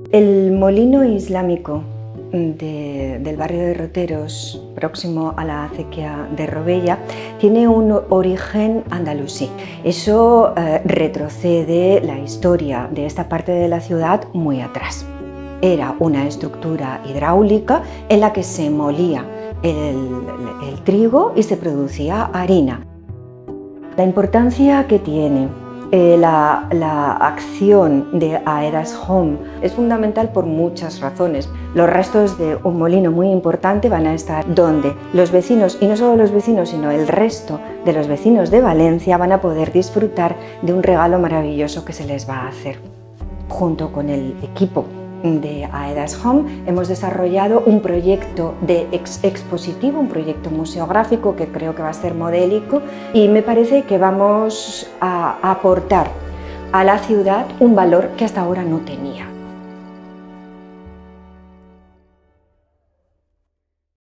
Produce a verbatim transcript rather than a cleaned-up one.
El molino islámico de, del barrio de Roteros, próximo a la acequia de Robella, tiene un origen andalusí. Eso eh, retrocede la historia de esta parte de la ciudad muy atrás. Era una estructura hidráulica en la que se molía el, el, el trigo y se producía harina. La importancia que tiene eh, la, la acción de Aedas Home es fundamental por muchas razones. Los restos de un molino muy importante van a estar donde los vecinos, y no solo los vecinos, sino el resto de los vecinos de Valencia, van a poder disfrutar de un regalo maravilloso que se les va a hacer. Junto con el equipo de Aedas Home hemos desarrollado un proyecto de ex expositivo, un proyecto museográfico que creo que va a ser modélico, y me parece que vamos a aportar a la ciudad un valor que hasta ahora no tenía.